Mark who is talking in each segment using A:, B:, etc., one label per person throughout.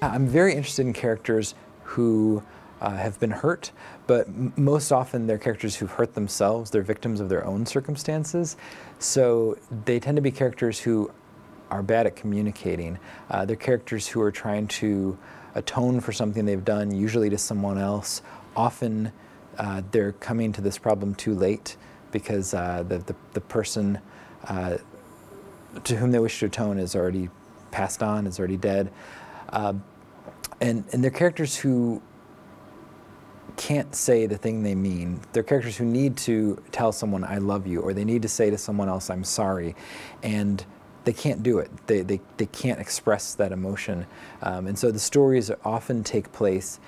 A: I'm very interested in characters who have been hurt, but most often they're characters who've hurt themselves. They're victims of their own circumstances. So they tend to be characters who are bad at communicating. They're characters who are trying to atone for something they've done, usually to someone else. Often they're coming to this problem too late because the person to whom they wish to atone is already passed on, is already dead. And they're characters who can't say the thing they mean. They're characters who need to tell someone, I love you, or they need to say to someone else, I'm sorry. And they can't do it. They can't express that emotion. And so the stories often take place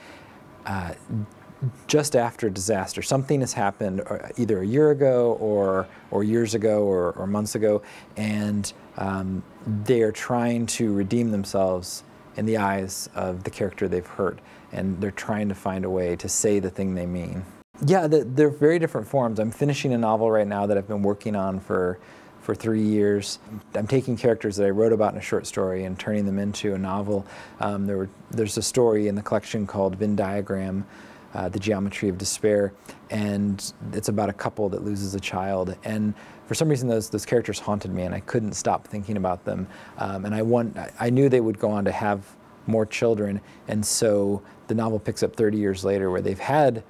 A: just after disaster. Something has happened either a year ago or years ago or months ago, and they're trying to redeem themselves in the eyes of the character they've hurt, and they're trying to find a way to say the thing they mean. Yeah, they're very different forms. I'm finishing a novel right now that I've been working on for 3 years. I'm taking characters that I wrote about in a short story and turning them into a novel. There's a story in the collection called Venn Diagram, The Geometry of Despair, and it's about a couple that loses a child. And for some reason those characters haunted me, and I couldn't stop thinking about them. And I knew they would go on to have more children, and so the novel picks up 30 years later where they've had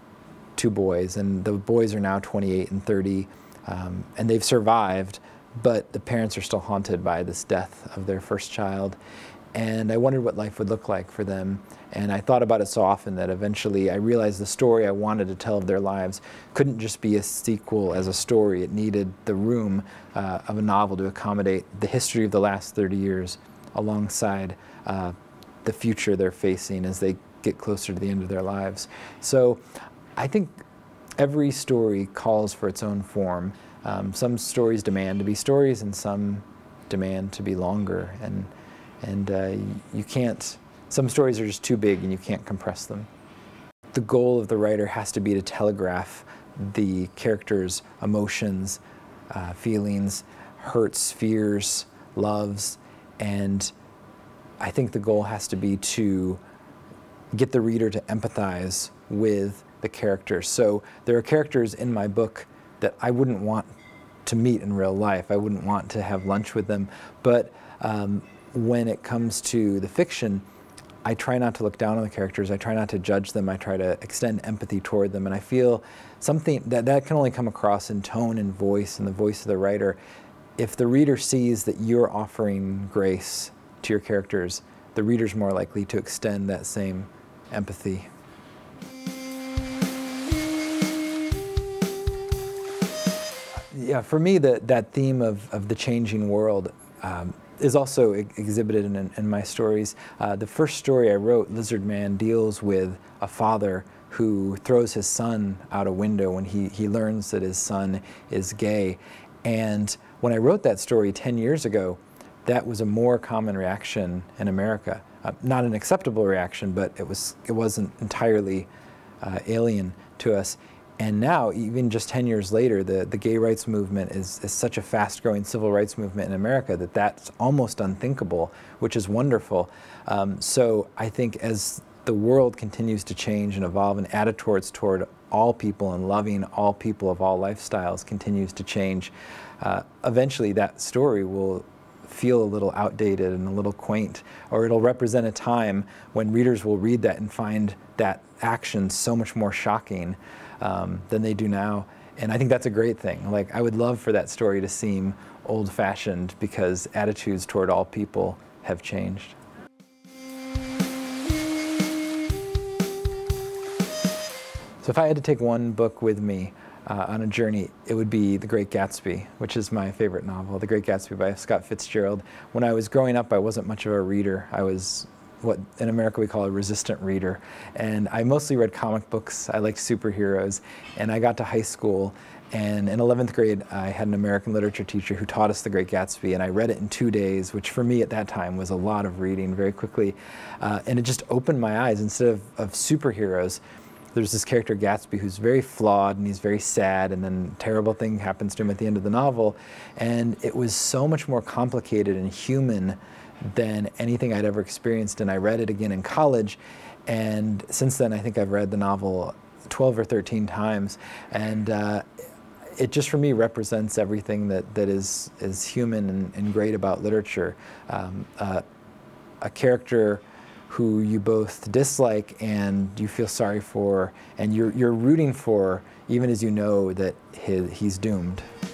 A: 2 boys, and the boys are now 28 and 30, and they've survived, but the parents are still haunted by this death of their first child. And I wondered what life would look like for them. And I thought about it so often that eventually I realized the story I wanted to tell of their lives couldn't just be a sequel as a story. It needed the room of a novel to accommodate the history of the last 30 years alongside the future they're facing as they get closer to the end of their lives. So I think every story calls for its own form. Some stories demand to be stories, and some demand to be longer. And you can't, some stories are just too big and you can't compress them. The goal of the writer has to be to telegraph the characters' emotions, feelings, hurts, fears, loves, and I think the goal has to be to get the reader to empathize with the characters. So there are characters in my book that I wouldn't want to meet in real life. I wouldn't want to have lunch with them, but when it comes to the fiction, I try not to look down on the characters. I try not to judge them. I try to extend empathy toward them. And I feel something that can only come across in tone and voice, and the voice of the writer. If the reader sees that you're offering grace to your characters, the reader's more likely to extend that same empathy. Yeah, for me, that theme of the changing world is also exhibited in my stories. The first story I wrote, Lizard Man, deals with a father who throws his son out a window when he learns that his son is gay. And when I wrote that story 10 years ago, that was a more common reaction in America. Not an acceptable reaction, but it wasn't entirely alien to us. And now, even just 10 years later, the gay rights movement is such a fast-growing civil rights movement in America that that's almost unthinkable, which is wonderful. So I think as the world continues to change and evolve, and attitudes toward all people and loving all people of all lifestyles continues to change, eventually that story will feel a little outdated and a little quaint, or it'll represent a time when readers will read that and find that action so much more shocking than they do now. And I think that's a great thing. Like, I would love for that story to seem old-fashioned because attitudes toward all people have changed. So if I had to take one book with me on a journey, it would be The Great Gatsby, which is my favorite novel, The Great Gatsby by Scott Fitzgerald. When I was growing up, I wasn't much of a reader. I was what in America we call a resistant reader. And I mostly read comic books. I liked superheroes. And I got to high school, and in 11th grade, I had an American literature teacher who taught us The Great Gatsby, and I read it in 2 days, which for me at that time was a lot of reading very quickly. And it just opened my eyes. Instead of superheroes, there's this character Gatsby who's very flawed and he's very sad, and then a terrible thing happens to him at the end of the novel. And it was so much more complicated and human than anything I'd ever experienced, and I read it again in college. And since then, I think I've read the novel 12 or 13 times, and it just for me represents everything that is human and great about literature. A character who you both dislike and you feel sorry for, and you're rooting for, even as you know that he's doomed.